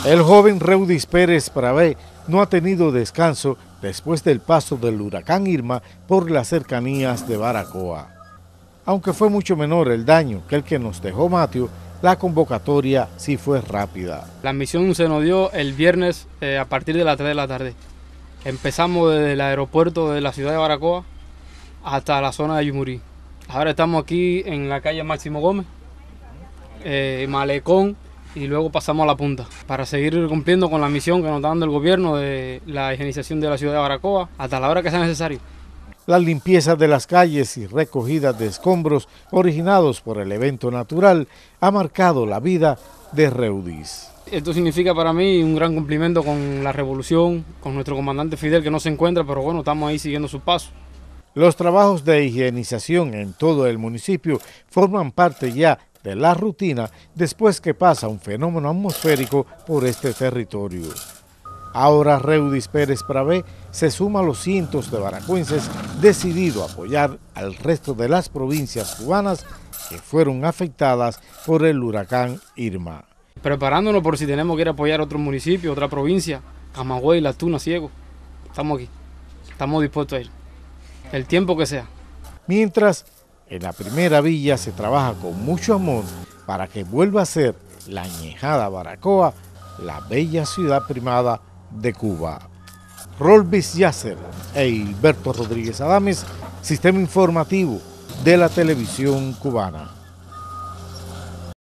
El joven Reudis Pérez Pravé no ha tenido descanso después del paso del huracán Irma por las cercanías de Baracoa. Aunque fue mucho menor el daño que el que nos dejó Mateo, la convocatoria sí fue rápida. La misión se nos dio el viernes a partir de las 3 de la tarde. Empezamos desde el aeropuerto de la ciudad de Baracoa hasta la zona de Yumurí. Ahora estamos aquí en la calle Máximo Gómez, Malecón, y luego pasamos a La Punta para seguir cumpliendo con la misión que nos está dando el gobierno de la higienización de la ciudad de Baracoa hasta la hora que sea necesario. La limpieza de las calles y recogida de escombros originados por el evento natural ha marcado la vida de Reudis. Esto significa para mí un gran cumplimiento con la revolución, con nuestro comandante Fidel, que no se encuentra, pero bueno, estamos ahí siguiendo sus pasos. Los trabajos de higienización en todo el municipio forman parte ya de la rutina después que pasa un fenómeno atmosférico por este territorio. Ahora Reudis Pérez Pravé se suma a los cientos de baracuenses decididos a apoyar al resto de las provincias cubanas que fueron afectadas por el huracán Irma. Preparándonos por si tenemos que ir a apoyar a otro municipio, otra provincia, Camagüey, Las Tunas, Ciego. Estamos aquí, estamos dispuestos a ir, el tiempo que sea. Mientras, en la primera villa se trabaja con mucho amor para que vuelva a ser la añejada Baracoa, la bella ciudad primada de Cuba. Rolvis Yasser e Hilberto Rodríguez Adames, Sistema Informativo de la Televisión Cubana.